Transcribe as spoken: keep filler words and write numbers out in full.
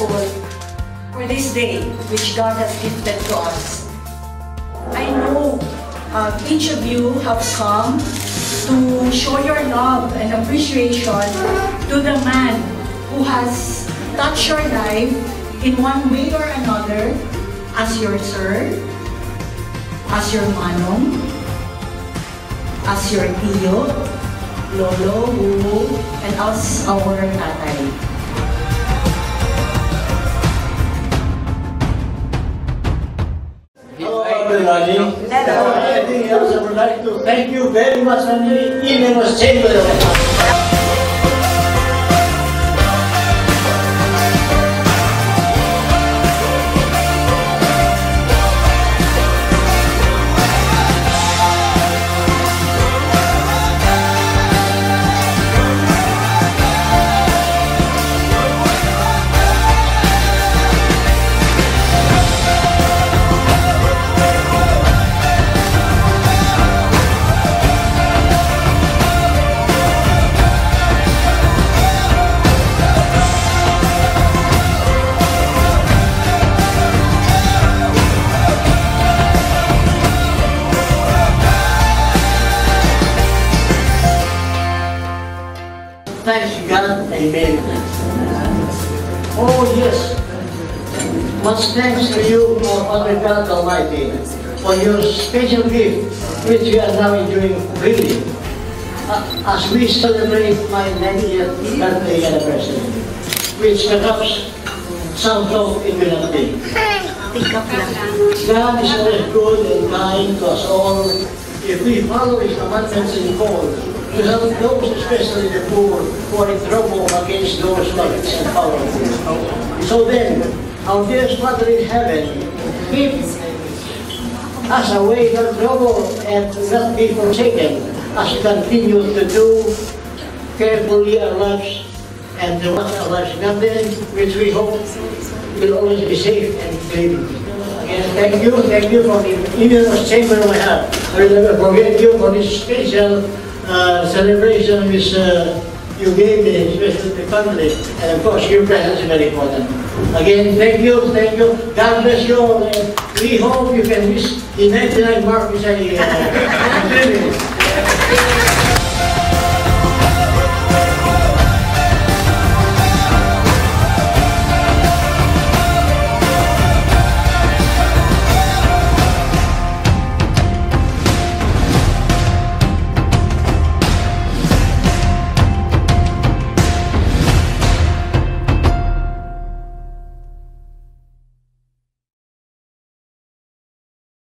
grateful for this day which God has gifted to us. I know uh, each of you have come to show your love and appreciation to the man who has touched your life in one way or another, as your sir, as your manong, as your tiyo, lolo, wuwu, and as our tatay. Hello everybody. Hello. Anything else, I would like to thank you very much for the evening was chamber. Thanks God, amen. Oh yes, much thanks to you, our Father God Almighty, for your special gift which we are now enjoying freely uh, as we celebrate my ninetieth birthday anniversary, which perhaps sounds off it will not be. God is always good and kind to us all if we follow His commandments in full, to help those, especially the poor, who are in trouble against those rich and powerful. So then, our dearest Father in heaven, keep us away from trouble and not be forsaken as we continue to do carefully our lives and to watch our lives garden, which we hope will always be safe and clean. Again, thank you, thank you for the innermost chamber of my heart. I will never forget you for this special Uh, celebration which uh, you gave me, especially the family, and of course your presence is very important. Again, thank you, thank you. God bless you all, and we hope you can miss the ninety-nine mark which I uh,